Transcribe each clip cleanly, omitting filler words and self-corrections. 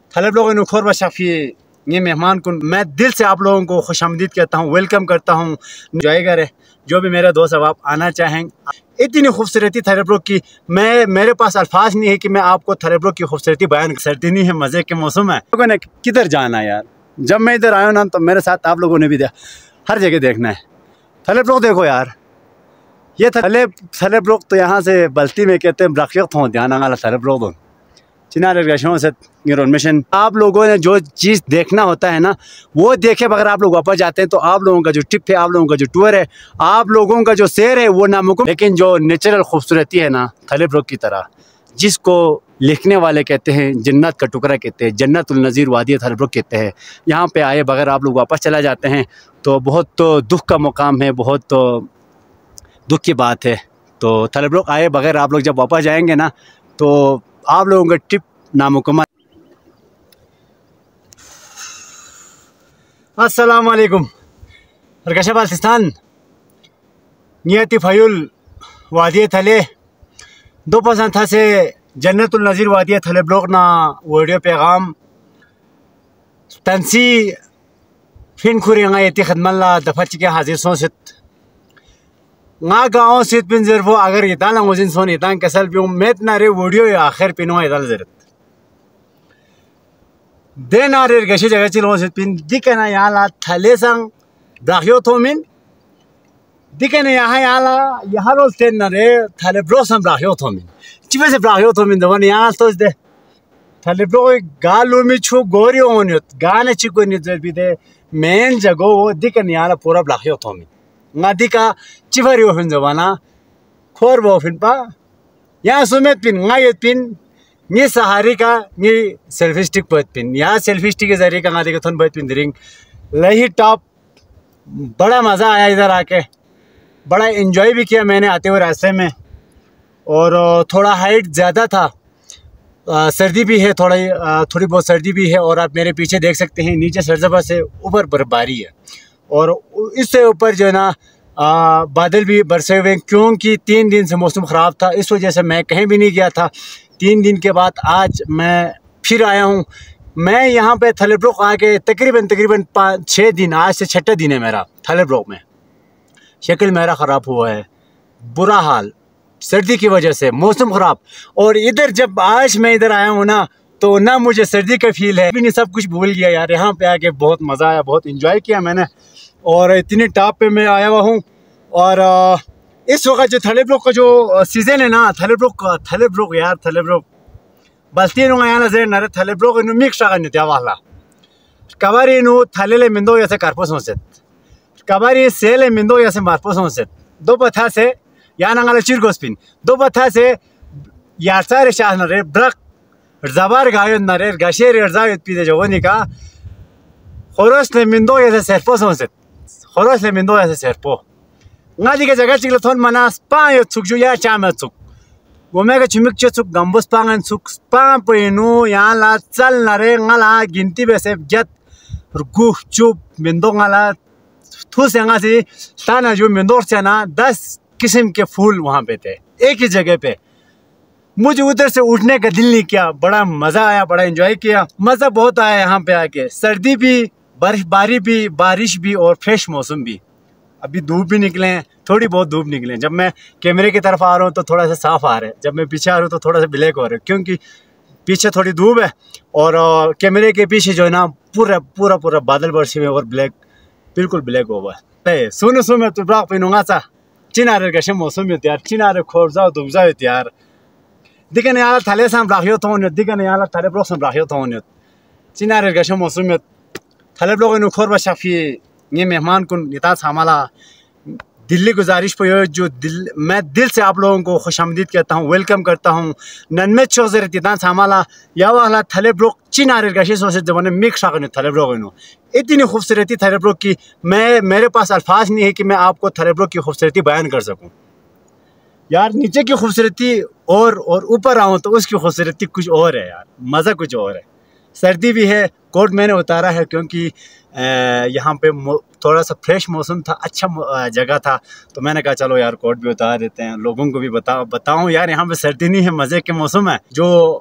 थले लोगों ने खोर बशाफी ये मेहमान को मैं दिल से आप लोगों को खुशामदीद कहता हूँ, वेलकम करता हूँ। जाएगा जो भी मेरे दोस्त अब आप आना चाहेंगे। इतनी खूबसूरती थलेब्रोक की मेरे पास अल्फाज नहीं है कि मैं आपको थलेब्रोक की खूबसूरती बयान कर। सर्दी नहीं है, मज़े के मौसम है। लोगों ने किधर जाना यार, जब मैं इधर आया ना तो मेरे साथ आप लोगों ने भी हर जगह देखना है। थलेब्रोक देखो यार, ये थलेब्रोक तो यहाँ से बल्ती में कहते हैं ब्राकियत हो ध्यान आला थलेब्रोक चिनार से मिशन। आप लोगों ने जो चीज़ देखना होता है ना वो देखे, अगर आप लोग वापस जाते हैं तो आप लोगों का जो ट्रिप है, आप लोगों का जो टूर है, आप लोगों का जो सैर है वो नामुमकिन। लेकिन जो नेचुरल खूबसूरती है ना थलेब्रोक की तरह, जिसको लिखने वाले कहते हैं जन्नत का टुकड़ा कहते हैं, जन्नतुल नज़ीर वादी थलेब्रोक कहते हैं। यहाँ पे आए बगैर आप लोग वापस चला जाते हैं तो बहुत तो दुख का मुकाम है, बहुत तो दुख की बात है। तो थलेब्रोक आए बगैर आप लोग जब वापस जाएंगे ना तो आप लोगों का ट्रिप नामुकम्मल। अस्सलाम वालेकुम। रकशा बाल्टिस्तान नियति फयुल वादी थले दो पसंद था से जन्नतुल नज़ीर वादी थलेब्रोक ना वीडियो पैगाम तंसी फिन खुरेंगा यति खदमल्ला दफच के हाजिर सोसित ना गाँव सित पिन जरवो अगर इतान लंगोजिन सोन इतान कसल भी मेत नारे वीडियो या आखिर पिनो इतान जरत दे नारे गशी जगह चिलो सित पिन दिकना यहाँ ला थले संग ब्राकियो थोमिन दिकना यहाँ रोल तेन नारे थले ब्रोसम ब्राकियो थोमिन चिवे से ब्राकियो थोमिन दवन यहाँ तो दे थले ब्रो गालू में छू गोरी ओनियत गाने चिको निजर भी दे मेन जगो वो दिकना यहाँ पूरा ब्राकियो थोमिन नदी का चिफरी ओफिन जवाना खोर बोफिन पा यहाँ सुमेत पिन ये पिन ये सहारी का ये सेल्फी स्टिक पद पिन यहाँ सेल्फी स्टिक के जरिए का नदी का थोन पद पिन दरिंग लही टॉप। बड़ा मज़ा आया इधर आके, बड़ा एंजॉय भी किया मैंने आते हुए रास्ते में। और थोड़ा हाइट ज़्यादा था, सर्दी भी है, थोड़ी बहुत सर्दी भी है। और आप मेरे पीछे देख सकते हैं नीचे सरजबा से ऊपर बर्फबारी है और इससे ऊपर जो है ना बादल भी बरसे हुए, क्योंकि 3 दिन से मौसम ख़राब था। इस वजह से मैं कहीं भी नहीं गया था। 3 दिन के बाद आज मैं फिर आया हूँ। मैं यहाँ पे थलेब्रोक आके तकरीबन 5-6 दिन, आज से 6ठा दिन है मेरा थलेब्रोक में। शक्ल मेरा ख़राब हुआ है, बुरा हाल, सर्दी की वजह से मौसम ख़राब। और इधर जब आज मैं इधर आया हूँ ना तो ना मुझे सर्दी का फील है, भी नहीं, सब कुछ भूल गया यार। यहाँ पे आके बहुत मज़ा आया, बहुत इंजॉय किया मैंने। और इतनी टॉप पे मैं आया हुआ हूँ। और इस वक्त जो थलेब्रोक का जो सीज़न है ना, थलेब्रोक यार, थलेब्रोक बल्ती यहाँ नजर नरे थलेब्रोक मिक्स आगा वाला कबारी थले मिंदो या कारपोस होंसेत कबारी सेले मिंदो या मारपोस होंसेत दो पथा से या नंगाला चिरगोस्पिन दो पथा से यार शाह नरे ब्रक जबार गायो नरे गशेर अर्जायत पीदे जवनी का खोरोस ले मिंदो या सेरपोस होंसेत खोरोस ले मिंदो या सेरपो ngadi ke jaga chigla thon manas pa yo chukju ya chama chuk gomega chimik chuk gambus pangan chuk pa penu ya la chal nare ngala ginti bese jet rugu chup mendo ngala thu senga से ताना जो मिंदोर से ना 10 किस्म के फूल वहाँ पे थे एक ही जगह पे। मुझे उधर से उठने का दिल नहीं किया। बड़ा मज़ा आया, बड़ा एंजॉय किया, मज़ा बहुत आया यहाँ पे आके। सर्दी भी, बर्फबारी भी, बारिश भी और फ्रेश मौसम भी। अभी धूप भी निकले हैं, थोड़ी बहुत धूप निकले हैं। जब मैं कैमरे की तरफ आ रहा हूँ तो थोड़ा सा साफ आ रहा है, जब मैं पीछे आ रहा हूँ तो थोड़ा सा ब्लैक हो रहा है, क्योंकि पीछे थोड़ी धूप है और कैमरे के पीछे जो है ना पूरा बादल बरसे हुए और ब्लैक, बिल्कुल ब्लैक हुआ है। सुनो तो ब्राक पिनूंगा सा चिनारे का मौसम है यार, चिनारे खोर जाओ धूप जाओ यार। दिखने यार थले से ब्राकियो तो दिखने यार थले ब्रोक से ब्राकियो तो चिनारे का मौसम है। थले ब्रोक खोर बशाफी ये मेहमान को इतना हमारा दिल्ली गुजारिश पर जो मैं दिल से आप लोगों को खुशामदीद कहता हूँ, वेलकम करता हूँ। नन्मे चौजर इतना हमारा या वाला थलेब्रोक चिनारे गशी सोचे जब मिक्स आकर थलेब्रोक इतनी खूबसूरती थलेब्रोक की मेरे पास अल्फाज नहीं है कि मैं आपको थलेब्रोक की खूबसूरती बयान कर सकूँ यार। नीचे की खूबसूरती और ऊपर आऊँ तो उसकी खूबसूरती कुछ और है यार, मज़ा कुछ और है। सर्दी भी है, कोट मैंने उतारा है क्योंकि यहाँ पे थोड़ा सा फ्रेश मौसम था, अच्छा जगह था, तो मैंने कहा चलो यार कोट भी उतार देते हैं, लोगों को भी बताऊँ यार यहाँ पे सर्दी नहीं है, मज़े के मौसम है। जो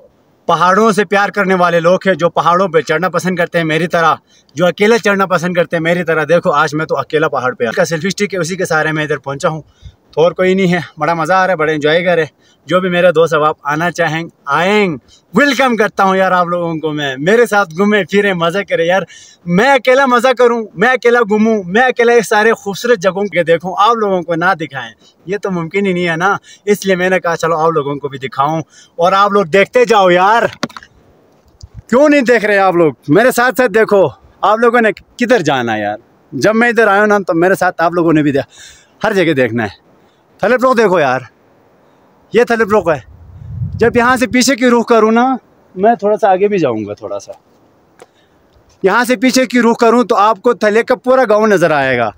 पहाड़ों से प्यार करने वाले लोग हैं, जो पहाड़ों पे चढ़ना पसंद करते हैं मेरी तरह, जो अकेले चढ़ना पसंद करते हैं मेरी तरह। देखो आज मैं तो अकेला पहाड़ पे का सेल्फी स्टिक है, उसी के सहारे मैं इधर पहुंचा हूँ। तो और कोई नहीं है। बड़ा मज़ा आ रहा है, बड़े एंजॉय कर रहे। जो भी मेरे दोस्त अब आप आना चाहें आएंगे, वेलकम करता हूँ यार आप लोगों को। मैं मेरे साथ घूमें फिरें, मज़ा करें यार। मैं अकेला मज़ा करूँ, मैं अकेला घूमूँ, मैं अकेला ये सारे खूबसूरत जगहों के देखूँ, आप लोगों को ना दिखाएं, ये तो मुमकिन ही नहीं है ना। इसलिए मैंने कहा चलो आप लोगों को भी दिखाऊँ और आप लोग देखते जाओ यार। क्यों नहीं देख रहे आप लोग? मेरे साथ साथ देखो। आप लोगों ने किधर जाना है यार? जब मैं इधर आया ना तो मेरे साथ आप लोगों ने भी हर जगह देखना है। थलेब रोक देखो यार, ये थलेब रोक है। जब यहाँ से पीछे की रुख करूँ ना, मैं थोड़ा सा आगे भी जाऊँगा, थोड़ा सा यहाँ से पीछे की रुख करूँ तो आपको थले का पूरा गाँव नज़र आएगा।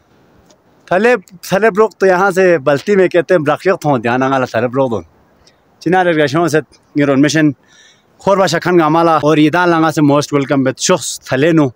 थलेब रोक तो यहाँ से बल्ती में कहते हैं ब्राखियत हों ध्यान आला थलेब रोक दो चिनार गशों से मिशन खोरबा शखन गामाला और ईदा लंगा से मोस्ट वेलकम बेत शख्स थले नो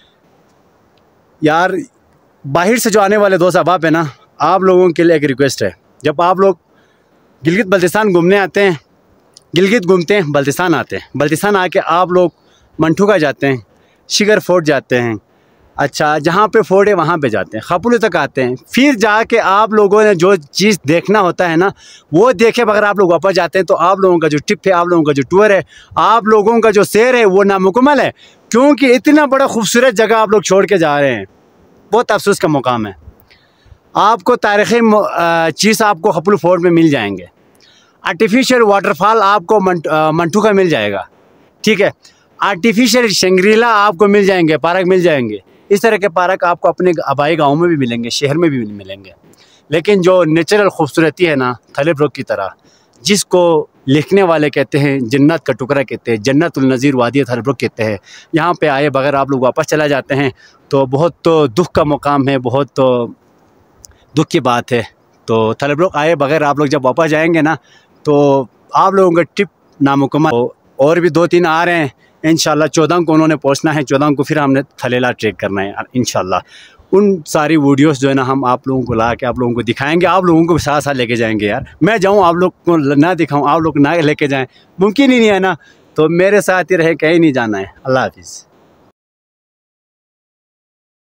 यार। बाहर से जो आने वाले दोस्त अहबाब है ना, आप लोगों के लिए एक रिक्वेस्ट है। जब आप लोग गिलगित बल्तिस्तान घूमने आते हैं, गिलगित घूमते हैं, बल्तिस्तान आते हैं, बल्तिस्तान आके आप लोग मंठूका जाते हैं, शिगर फोर्ट जाते हैं, अच्छा जहाँ पे फोर्ट है वहाँ पे जाते हैं, खपुल तक आते हैं। फिर जाके आप लोगों ने जो चीज़ देखना होता है ना, वो देखे बगैर आप लोग वापस जाते हैं तो आप लोगों का जो ट्रिप है, आप लोगों का जो टूर है, आप लोगों का जो सैर है वो नामुकम्मल है। क्योंकि इतना बड़ा खूबसूरत जगह आप लोग छोड़ के जा रहे हैं। बहुत अफसोस का मुकाम है। आपको तारीख़ी चीज़ आपको खपुल फोर्ट में मिल जाएंगे। आर्टिफिशियल वाटरफॉल आपको मंठू का मिल जाएगा, ठीक है। आर्टिफिशियल शंग्रीला आपको मिल जाएंगे, पार्क मिल जाएंगे। इस तरह के पार्क आपको अपने आबाई गाँव में भी मिलेंगे, शहर में भी मिलेंगे। लेकिन जो नेचुरल खूबसूरती है ना, थलेब रोक की तरह, जिसको लिखने वाले कहते हैं जन्नत का टुकड़ा कहते हैं, जन्नतुल नज़ीर वादी थलेब रोक कहते हैं। यहाँ पे आए बगैर आप लोग वापस चला जाते हैं तो बहुत तो दुख का मुकाम है, बहुत तो दुख की बात है। तो थलेब रोक आए बगैर आप लोग जब वापस जाएंगे ना तो आप लोगों का ट्रिप नामुकम्मल। और भी 2-3 आ रहे हैं इंशाल्लाह। 14 को उन्होंने पहुंचना है, 14 को फिर हमने थलेला ट्रेक करना है इंशाल्लाह। उन सारी वीडियोस जो है ना हम आप लोगों को ला के आप लोगों को दिखाएंगे, आप लोगों को साथ साथ लेके जाएंगे यार। मैं जाऊँ आप लोग को ना दिखाऊँ, आप लोग ना लेके जाएँ, मुमकिन ही नहीं है ना। तो मेरे साथ ही रहे, कहीं नहीं जाना है। अल्लाह हाफिज़।